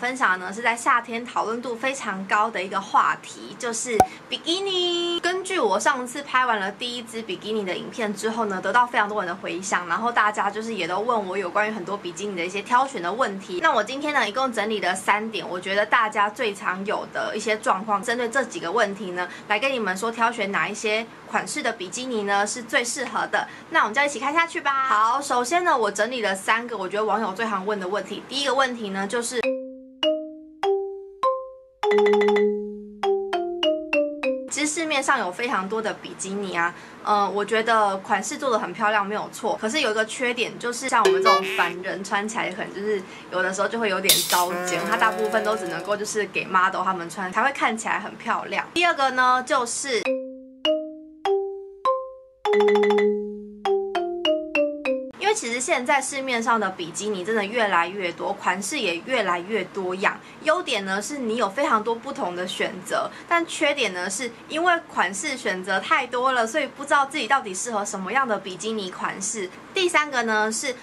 分享的呢是在夏天讨论度非常高的一个话题，就是比基尼。根据我上次拍完了第一支比基尼的影片之后呢，得到非常多人的回响，然后大家就是也都问我有关于很多比基尼的一些挑选的问题。那我今天呢，一共整理了3点，我觉得大家最常有的一些状况，针对这几个问题呢，来跟你们说挑选哪一些款式的比基尼呢是最适合的。那我们就一起看下去吧。好，首先呢，我整理了3个我觉得网友最常问的问题。第一个问题呢，就是其实市面上有非常多的比基尼啊，我觉得款式做的很漂亮，没有错。可是有一个缺点，就是像我们这种凡人穿起来，可能就是有的时候就会有点糟践。它大部分都只能够就是给 model 他们穿，才会看起来很漂亮。第二个呢，就是因为其实现在市面上的比基尼真的越来越多，款式也越来越多样。优点呢是你有非常多不同的选择，但缺点呢是因为款式选择太多了，所以不知道自己到底适合什么样的比基尼款式。第3个呢是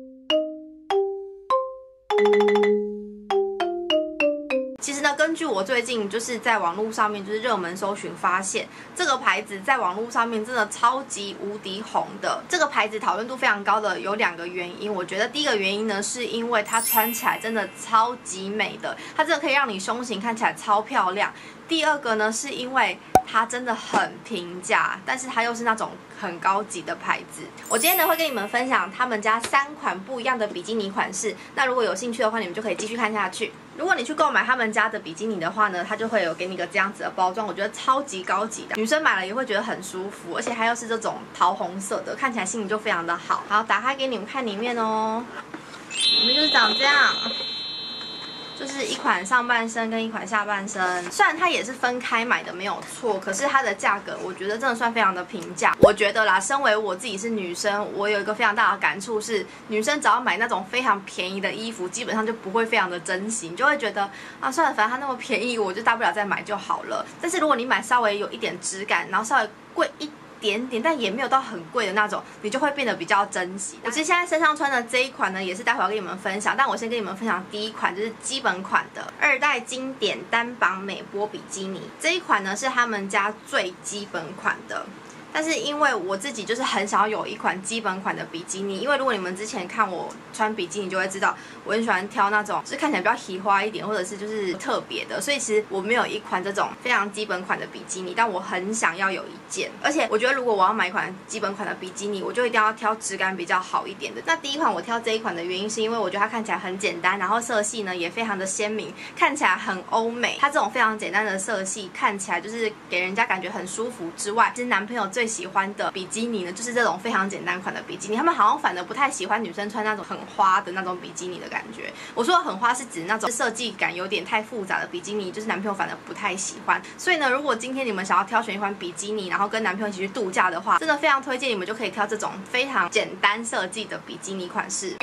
其实呢，根据我最近就是在网络上面就是热门搜寻发现，这个牌子在网络上面真的超级无敌红的。这个牌子讨论度非常高的有2个原因，我觉得第一个原因呢，是因为它穿起来真的超级美的，它真的可以让你胸型看起来超漂亮。第二个呢，是因为它真的很平价，但是它又是那种很高级的牌子。我今天呢会跟你们分享他们家3款不一样的比基尼款式，那如果有兴趣的话，你们就可以继续看下去。如果你去购买他们家的比基尼的话呢，它就会有给你个这样子的包装，我觉得超级高级的，女生买了也会觉得很舒服，而且它又是这种桃红色的，看起来心情就非常的好。好，打开给你们看里面哦，里面就是长这样。就是一款上半身跟一款下半身，虽然它也是分开买的没有错，可是它的价格我觉得真的算非常的平价。我觉得啦，身为我自己是女生，我有一个非常大的感触是，女生只要买那种非常便宜的衣服，基本上就不会非常的珍惜，你就会觉得啊，算了，反正它那么便宜，我就大不了再买就好了。但是如果你买稍微有一点质感，然后稍微贵一点点，但也没有到很贵的那种，你就会变得比较珍惜。我其实现在身上穿的这一款呢，也是待会要跟你们分享，但我先跟你们分享第一款，就是基本款的2代经典单绑美波比基尼。这一款呢是他们家最基本款的。但是因为我自己就是很想要有一款基本款的比基尼，因为如果你们之前看我穿比基尼就会知道，我很喜欢挑那种就是看起来比较奇花一点，或者是就是特别的，所以其实我没有一款这种非常基本款的比基尼，但我很想要有一件。而且我觉得如果我要买一款基本款的比基尼，我就一定要挑质感比较好一点的。那第一款我挑这一款的原因是因为我觉得它看起来很简单，然后色系呢也非常的鲜明，看起来很欧美。它这种非常简单的色系看起来就是给人家感觉很舒服之外，其实男朋友最喜欢的比基尼呢，就是这种非常简单款的比基尼。他们好像反而不太喜欢女生穿那种很花的那种比基尼的感觉。我说的很花是指那种设计感有点太复杂的比基尼，就是男朋友反而不太喜欢。所以呢，如果今天你们想要挑选一款比基尼，然后跟男朋友一起去度假的话，真的非常推荐你们就可以挑这种非常简单设计的比基尼款式。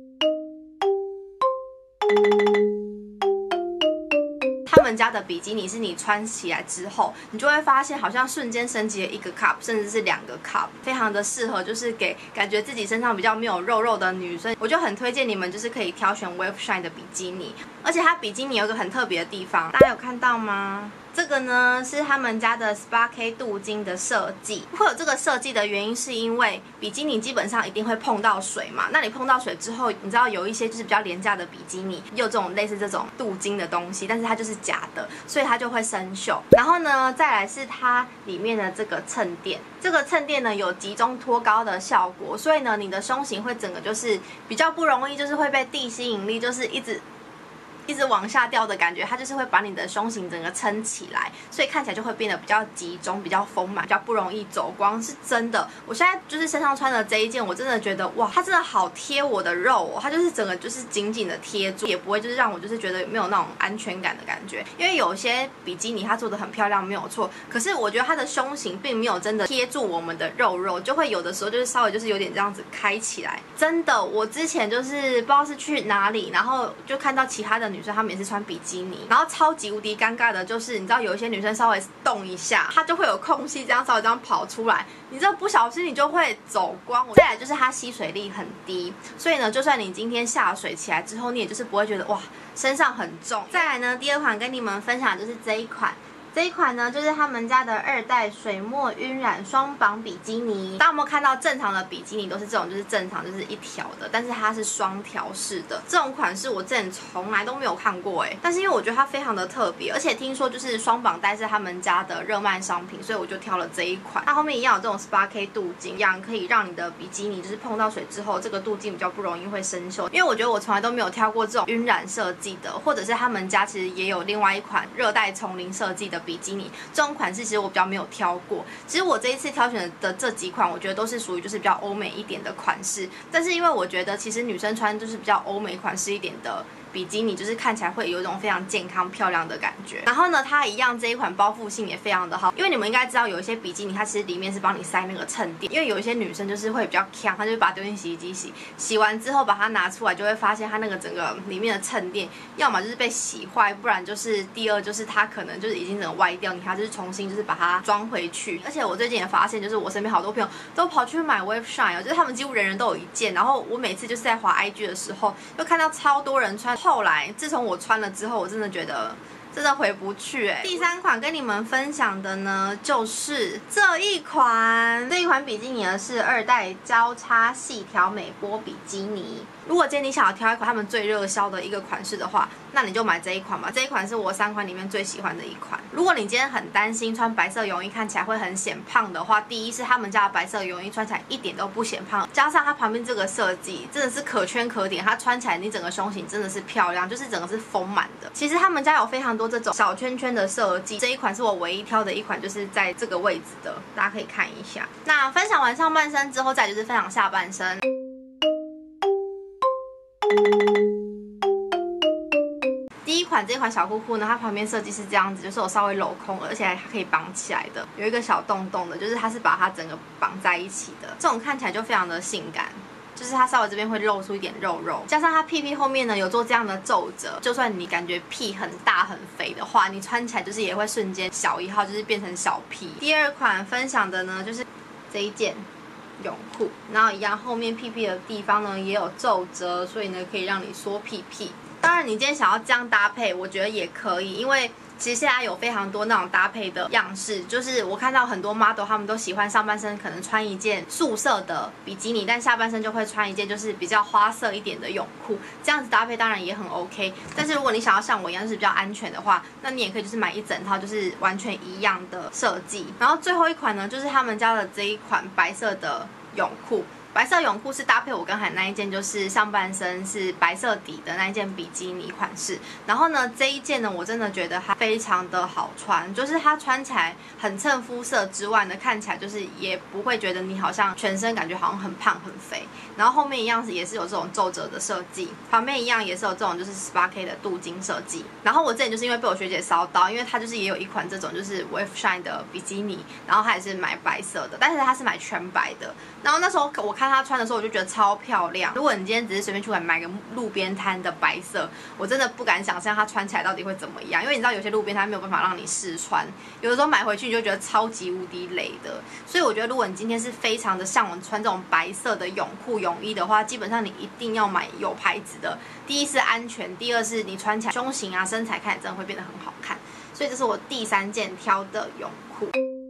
他们家的比基尼是你穿起来之后，你就会发现好像瞬间升级了1个 cup， 甚至是2个 cup， 非常的适合就是给感觉自己身上比较没有肉肉的女生，我就很推荐你们就是可以挑选 Wave Shine 的比基尼。而且它比基尼有一个很特别的地方，大家有看到吗？这个呢是他们家的 18K 镀金的设计，会有这个设计的原因是因为比基尼基本上一定会碰到水嘛，那你碰到水之后，你知道有一些就是比较廉价的比基尼，有这种类似这种镀金的东西，但是它就是假的，所以它就会生锈。然后呢，再来是它里面的这个衬垫，这个衬垫呢有集中托高的效果，所以呢你的胸型会整个就是比较不容易就是会被地心引力就是一直往下掉的感觉，它就是会把你的胸型整个撑起来，所以看起来就会变得比较集中、比较丰满、比较不容易走光，是真的。我现在就是身上穿的这一件，我真的觉得哇，它真的好贴我的肉哦，它就是整个就是紧紧的贴住，也不会就是让我就是觉得没有那种安全感的感觉。因为有些比基尼它做的很漂亮没有错，可是我觉得它的胸型并没有真的贴住我们的肉，就会有的时候就是稍微就是有点这样子开起来。真的，我之前就是不知道是去哪里，然后就看到其他的女生她们也是穿比基尼，然后超级无敌尴尬的就是，你知道有一些女生稍微动一下，它就会有空隙，这样稍微这样跑出来，你这不小心你就会走光。再来就是它吸水力很低，所以呢，就算你今天下水起来之后，你也就是不会觉得哇身上很重。再来呢，第二款跟你们分享的就是这一款。这一款呢，就是他们家的2代水墨晕染双绑比基尼。大家有没有看到正常的比基尼都是这种，就是正常就是一条的，但是它是双条式的。这种款式我之前从来都没有看过哎，但是因为我觉得它非常的特别，而且听说就是双绑带是他们家的热卖商品，所以我就挑了这一款。它后面一样有这种18K 镀金，一样可以让你的比基尼就是碰到水之后，这个镀金比较不容易会生锈。因为我觉得我从来都没有挑过这种晕染设计的，或者是他们家其实也有另外一款热带丛林设计的比基尼。这种款式其实我比较没有挑过，其实我这一次挑选的这几款，我觉得都是属于就是比较欧美一点的款式，但是因为我觉得其实女生穿就是比较欧美款式一点的比基尼，就是看起来会有一种非常健康漂亮的感觉。然后呢，它一样这一款包覆性也非常的好，因为你们应该知道有一些比基尼它其实里面是帮你塞那个衬垫，因为有一些女生就是会比较强，她就把它丢进洗衣机洗，洗完之后把它拿出来，就会发现它那个整个里面的衬垫，要么就是被洗坏，不然就是第二就是它可能就是已经整个歪掉，你还就是重新就是把它装回去。而且我最近也发现，就是我身边好多朋友都跑去买 Wave Shine， 就是他们几乎人人都有一件，然后我每次就是在滑 IG 的时候，又看到超多人穿。后来自从我穿了之后，我真的觉得真的回不去哎。第三款跟你们分享的呢，就是这一款比基尼呢是2代交叉细条美波比基尼。如果今天你想要挑一款他们最热销的一个款式的话，那你就买这一款吧。这一款是我3款里面最喜欢的一款。如果你今天很担心穿白色泳衣看起来会很显胖的话，第一是他们家的白色泳衣穿起来一点都不显胖，加上它旁边这个设计真的是可圈可点，它穿起来你整个胸型真的是漂亮，就是整个是丰满的。其实他们家有非常多这种小圈圈的设计，这一款是我唯一挑的一款，就是在这个位置的，大家可以看一下。那分享完上半身之后，再就是分享下半身。第一款这款小裤裤呢，它旁边设计是这样子，就是有稍微镂空，而且还可以绑起来的，有一个小洞洞的，就是它是把它整个绑在一起的，这种看起来就非常的性感。就是它稍微这边会露出一点肉肉，加上它屁屁后面呢有做这样的皱褶，就算你感觉屁很大很肥的话，你穿起来就是也会瞬间小1号，就是变成小屁。第二款分享的呢就是这一件泳裤，然后一样后面屁屁的地方呢也有皱褶，所以呢可以让你缩屁屁。当然你今天想要这样搭配，我觉得也可以，因为其实现在有非常多那种搭配的样式，就是我看到很多 model 他们都喜欢上半身可能穿一件素色的比基尼，但下半身就会穿一件就是比较花色一点的泳裤，这样子搭配当然也很 OK。但是如果你想要像我一样就是比较安全的话，那你也可以就是买一整套就是完全一样的设计。然后最后一款呢，就是他们家的这一款白色的泳裤。白色泳裤是搭配我跟海那一件，就是上半身是白色底的那一件比基尼款式。然后呢，这一件呢，我真的觉得它非常的好穿，就是它穿起来很衬肤色之外呢，看起来就是也不会觉得你好像全身感觉好像很胖很肥。然后后面一样也是有这种皱褶的设计，旁边一样也是有这种就是18K 的镀金设计。然后我之前就是因为被我学姐烧到，因为她就是也有一款这种就是 Wave Shine 的比基尼，然后她也是买白色的，但是她是买全白的。然后那时候我看她穿的时候，我就觉得超漂亮。如果你今天只是随便去买个路边摊的白色，我真的不敢想象它穿起来到底会怎么样，因为你知道有些路边摊没有办法让你试穿，有的时候买回去你就觉得超级无敌雷的。所以我觉得如果你今天是非常的向往穿这种白色的泳裤泳衣的话，基本上你一定要买有牌子的。第一是安全，第二是你穿起来胸型啊身材看起来真的会变得很好看。所以这是我第3件挑的泳裤。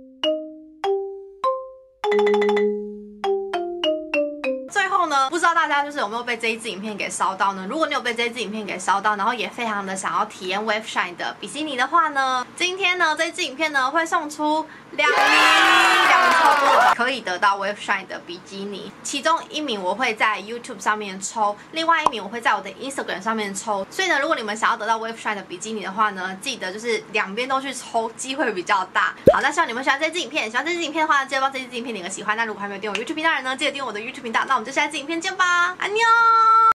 最后呢，不知道大家就是有没有被这一支影片给烧到呢？如果你有被这一支影片给烧到，然后也非常的想要体验 Wave Shine 的比基尼的话呢，今天呢这一支影片呢会送出2抽可以得到 Wave Shine 的比基尼，其中1名我会在 YouTube 上面抽，另外1名我会在我的 Instagram 上面抽。所以呢，如果你们想要得到 Wave Shine 的比基尼的话呢，记得就是2边都去抽，机会比较大。好，那希望你们喜欢这支影片，喜欢这支影片的话，记得帮这支影片点个喜欢。那如果还没有订阅我 YouTube 频道的人呢，记得订阅我的 YouTube 频道。那我们就下一支影片见吧，安妞。